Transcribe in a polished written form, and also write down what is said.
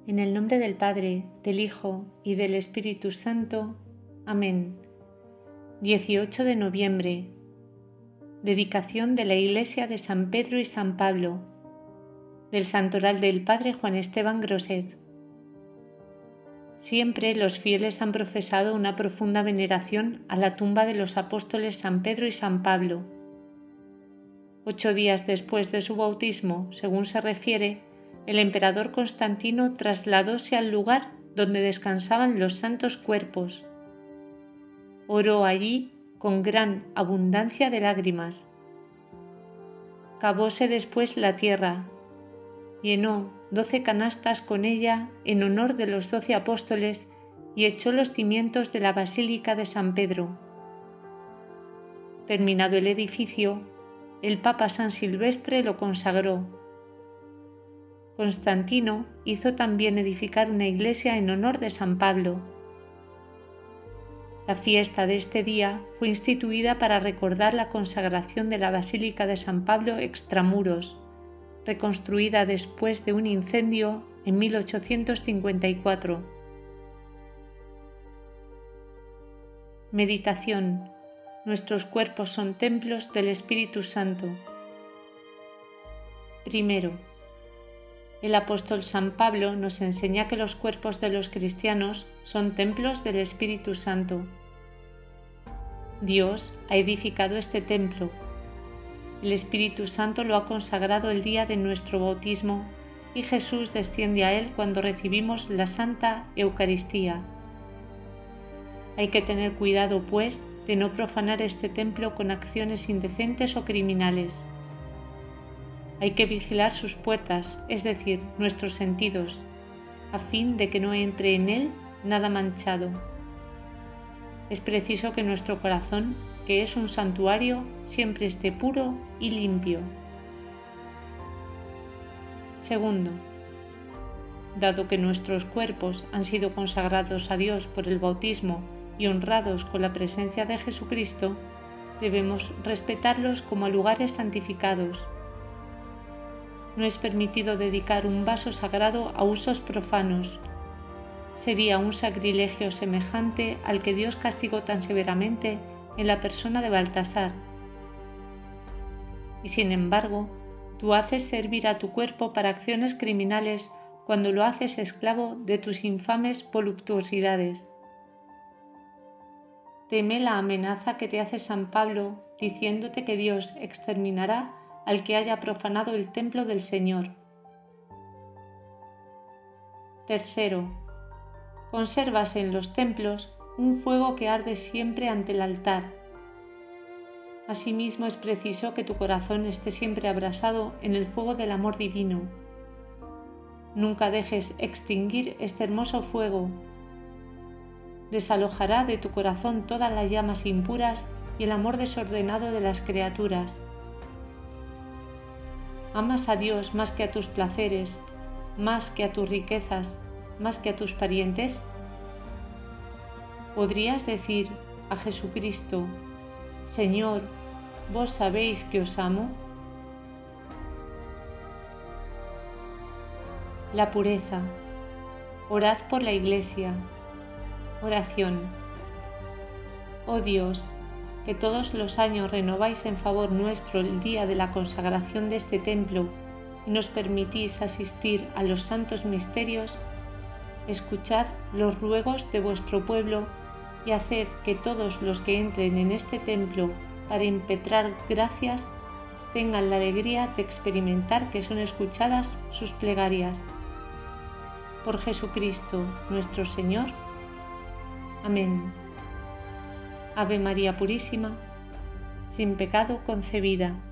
En el nombre del Padre, del Hijo y del Espíritu Santo. Amén. 18 de noviembre. Dedicación de la Iglesia de San Pedro y San Pablo, del Santoral del Padre Juan Esteban Groset. Siempre los fieles han profesado una profunda veneración a la tumba de los apóstoles San Pedro y San Pablo. 8 días después de su bautismo, según se refiere, el emperador Constantino trasladóse al lugar donde descansaban los santos cuerpos. Oró allí con gran abundancia de lágrimas. Cavóse después la tierra, llenó 12 canastas con ella en honor de los 12 apóstoles y echó los cimientos de la Basílica de San Pedro. Terminado el edificio, el Papa San Silvestre lo consagró. Constantino hizo también edificar una iglesia en honor de San Pablo. La fiesta de este día fue instituida para recordar la consagración de la Basílica de San Pablo extramuros, reconstruida después de un incendio en 1854. Meditación. Nuestros cuerpos son templos del Espíritu Santo. Primero, el apóstol San Pablo nos enseña que los cuerpos de los cristianos son templos del Espíritu Santo. Dios ha edificado este templo. El Espíritu Santo lo ha consagrado el día de nuestro bautismo y Jesús desciende a él cuando recibimos la Santa Eucaristía. Hay que tener cuidado, pues, de no profanar este templo con acciones indecentes o criminales. Hay que vigilar sus puertas, es decir, nuestros sentidos, a fin de que no entre en él nada manchado. Es preciso que nuestro corazón, que es un santuario, siempre esté puro y limpio. Segundo, dado que nuestros cuerpos han sido consagrados a Dios por el bautismo y honrados con la presencia de Jesucristo, debemos respetarlos como lugares santificados. No es permitido dedicar un vaso sagrado a usos profanos. Sería un sacrilegio semejante al que Dios castigó tan severamente en la persona de Baltasar. Y sin embargo, tú haces servir a tu cuerpo para acciones criminales cuando lo haces esclavo de tus infames voluptuosidades. Teme la amenaza que te hace San Pablo diciéndote que Dios exterminará al que haya profanado el templo del Señor. Tercero, consérvase en los templos un fuego que arde siempre ante el altar. Asimismo es preciso que tu corazón esté siempre abrasado en el fuego del amor divino. Nunca dejes extinguir este hermoso fuego. Desalojará de tu corazón todas las llamas impuras y el amor desordenado de las criaturas. ¿Amas a Dios más que a tus placeres, más que a tus riquezas, más que a tus parientes? ¿Podrías decir a Jesucristo, Señor, vos sabéis que os amo? La pureza. Orad por la Iglesia. Oración. Oh Dios, que todos los años renováis en favor nuestro el día de la consagración de este templo y nos permitís asistir a los santos misterios, escuchad los ruegos de vuestro pueblo y haced que todos los que entren en este templo para impetrar gracias tengan la alegría de experimentar que son escuchadas sus plegarias. Por Jesucristo nuestro Señor. Amén. Ave María Purísima, sin pecado concebida.